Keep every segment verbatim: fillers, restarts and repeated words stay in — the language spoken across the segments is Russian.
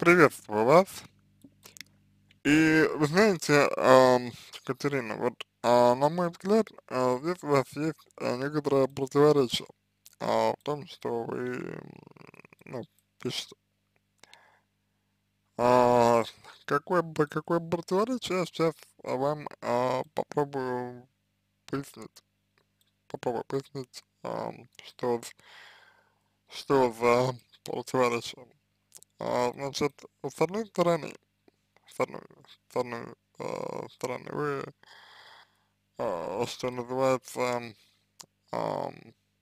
Приветствую вас. И вы знаете, ам, Екатерина, вот а, на мой взгляд, а, здесь у вас есть а, некоторое противоречие а, в том, что вы, м, ну, пишете. А, какое, бы- какое противоречие я сейчас вам а, попробую пояснить. Попробую пояснить, ам, что, з- что за противоречие. А, значит, с одной стороны, с одной, с одной а, стороны, вы а, что называется, ам,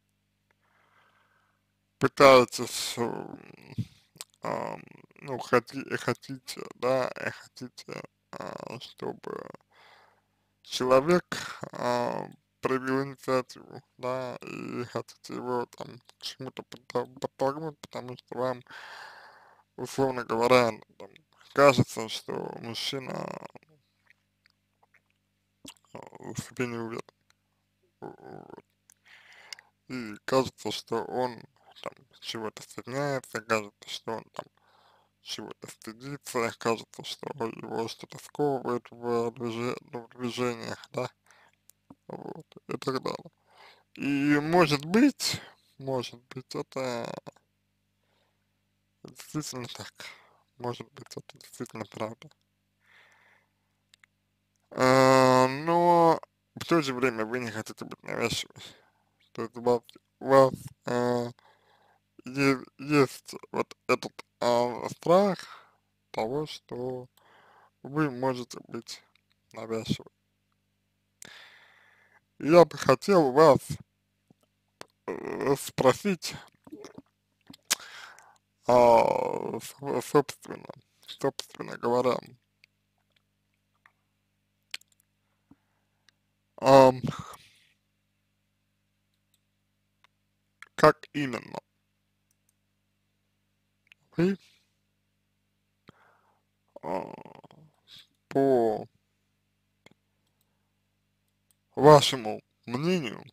пытаетесь, м, ам, ну, хоти, хотите, да, и хотите, а, чтобы человек а, проявил инициативу, да, и хотите его там к чему-то подтол- подтолкнуть, потому что вам, условно говоря, там, кажется, что мужчина а, в себе не уверен. Вот. И кажется, что он там чего-то стесняется, кажется, что он там чего-то стыдится, кажется, что его что-то сковывает в, движе- ну, в движениях, да, вот, и так далее. И может быть, может быть, это действительно так, может быть, это действительно правда. А, но в то же время вы не хотите быть навязчивой, то есть у вас, у вас а, е- есть вот этот а, страх того, что вы можете быть навязчивы. Я бы хотел вас э, спросить, а, с- собственно, собственно говоря, ам, как именно вы, а, по вашему мнению,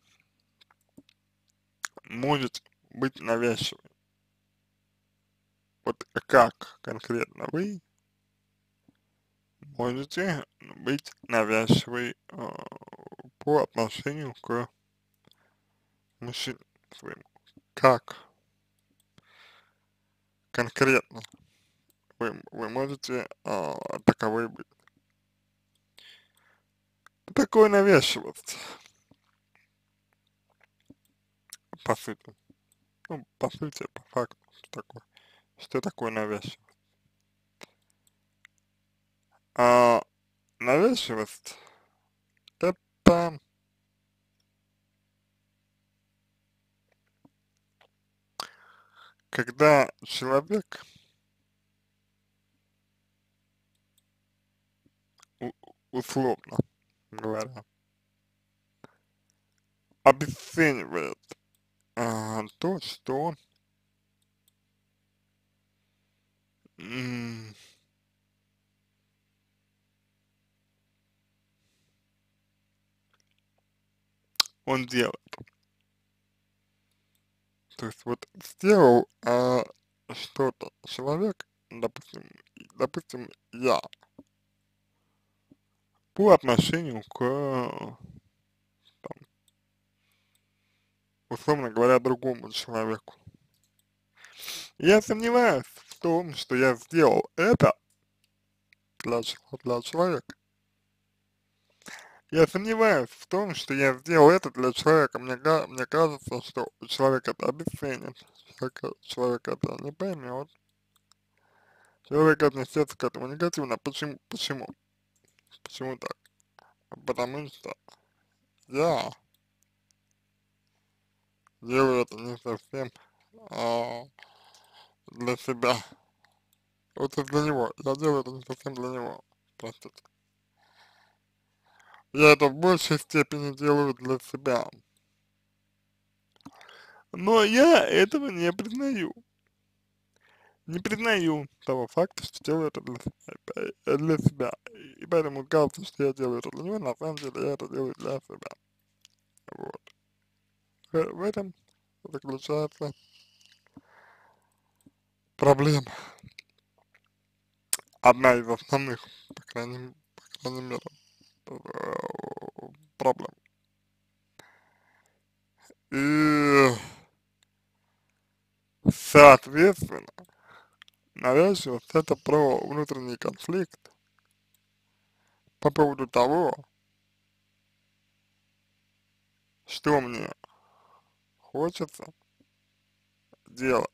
можете быть навязчивы? Вот как конкретно вы можете быть навязчивой а, по отношению к мужчине своему? Как конкретно вы, вы можете а, таковой быть? Такой навязчивость, по сути. Ну, по сути, по факту, что такое, что такое навязчивость. А навязчивость — это когда человек у- условно говоря обесценивает а, то, что м, он делает. То есть вот сделал а, что-то человек, допустим, допустим, я, по отношению к, там, условно говоря, другому человеку. Я сомневаюсь в том, что я сделал это для, чел- для человека. Я сомневаюсь в том, что я сделал это для человека. Мне, ка- мне кажется, что человек это обесценит, человек, человек это не поймет, человек отнесется к этому негативно. Почему? Почему? Почему так? Потому что я делаю это не совсем а, для себя. Вот это для него. Я делаю это не совсем для него. Простите. Я это в большей степени делаю для себя. Но я этого не признаю. Не признаю того факта, что делаю это для, себя- э, для себя. И поэтому кажется, что я делаю это для него, на самом деле я это делаю для себя. Вот. Э, В этом заключается проблема. одна из основных, по крайней, по крайней мере, э, проблем. И, соответственно, навязчивость это про внутренний конфликт по поводу того, что мне хочется делать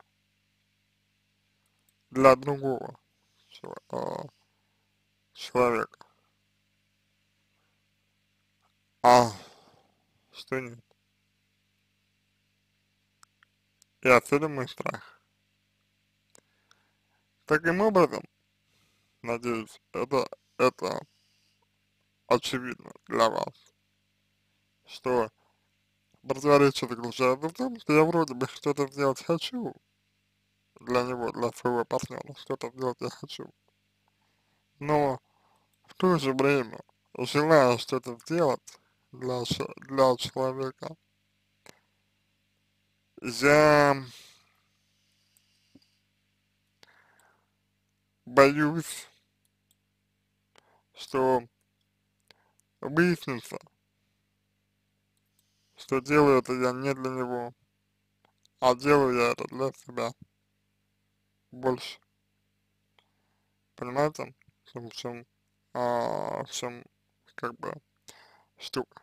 для другого чело- а, человека, а что нет. И отсюда мой страх. Таким образом, надеюсь, это, это очевидно для вас, что противоречие заключается в том, что я вроде бы что-то сделать хочу для него, для своего партнера, что-то сделать я хочу, но в то же время, желая что-то сделать для, че- для человека, я боюсь, что выяснится, что делаю это я не для него, а делаю я это для себя больше. Понимаете, в чем, в чем, а, в чем как бы штука.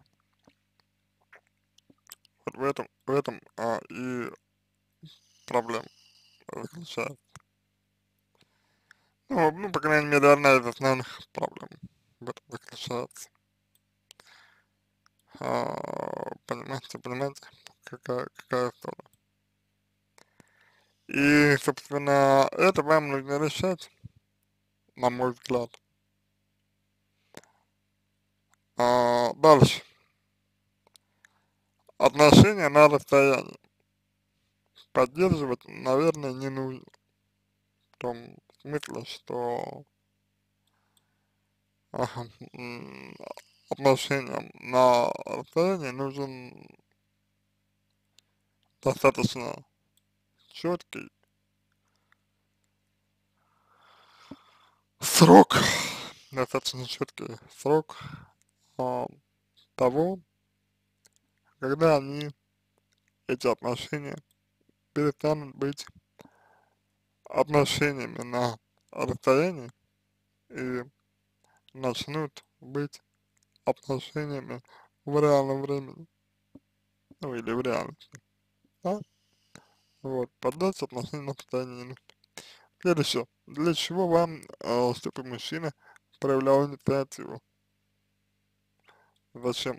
Вот в этом, в этом а, и проблема заключается. Ну, ну, по крайней мере, одна из основных проблем в этом заключается. А, понимаете, понимаете, какая, какая история. И, собственно, это вам нужно решать, на мой взгляд. А, дальше. Отношения на расстоянии. Поддерживать, наверное, не нужно. В том смысле, что ага, м, отношениям на расстоянии нужен достаточно четкий срок, достаточно четкий срок а, того, когда они, эти отношения, перестанут быть отношениями на расстоянии и начнут быть отношениями в реальном времени, ну или в реальности, да? Вот, поддаться отношениям на расстоянии не нужно. Следующее. Для чего вам, э, чтобы мужчина проявлял инициативу? Зачем?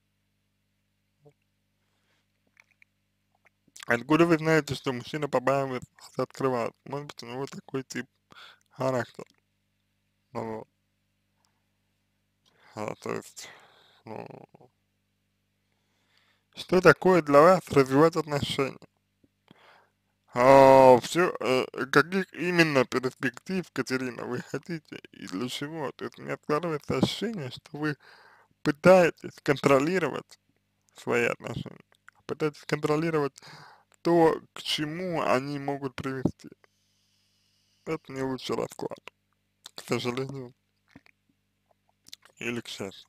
Откуда вы знаете, что мужчина побаивается открывать? Может быть, у него такой тип характера. Ну, вот. А, то есть, ну, что такое для вас развивать отношения? А, все, э, каких именно перспектив, Катерина, вы хотите и для чего? То есть, у меня складывается ощущение, что вы пытаетесь контролировать свои отношения, пытаетесь контролировать то, к чему они могут привести. Это не лучший расклад, к сожалению, или к счастью.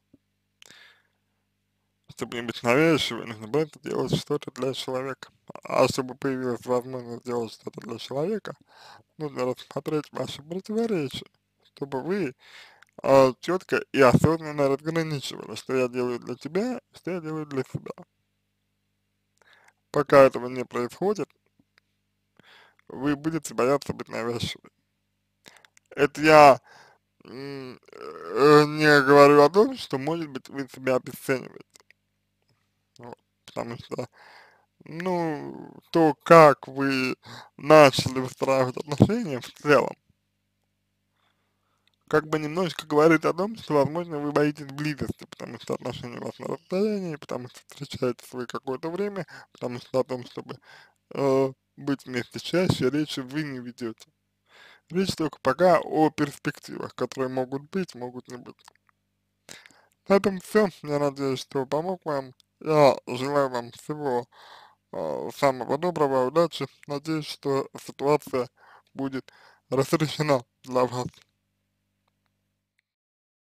Чтобы не быть навязчивой, нужно просто делать что-то для человека. А чтобы появилась возможность сделать что-то для человека, нужно рассмотреть ваши противоречия, чтобы вы а, четко и осознанно разграничивали, что я делаю для тебя, что я делаю для себя. Пока этого не происходит, вы будете бояться быть навязчивой. Это я м, э, не говорю о том, что, может быть, вы себя обесцениваете. Вот, потому что, ну, то, как вы начали выстраивать отношения в целом, как бы немножечко говорит о том, что, возможно, вы боитесь близости, потому что отношения у вас на расстоянии, потому что встречаетесь вы какое-то время, потому что о том, чтобы э, быть вместе чаще, речи вы не ведете. Речь только пока о перспективах, которые могут быть, могут не быть. На этом все. Я надеюсь, что помог вам. Я желаю вам всего э, самого доброго, удачи. Надеюсь, что ситуация будет разрешена для вас.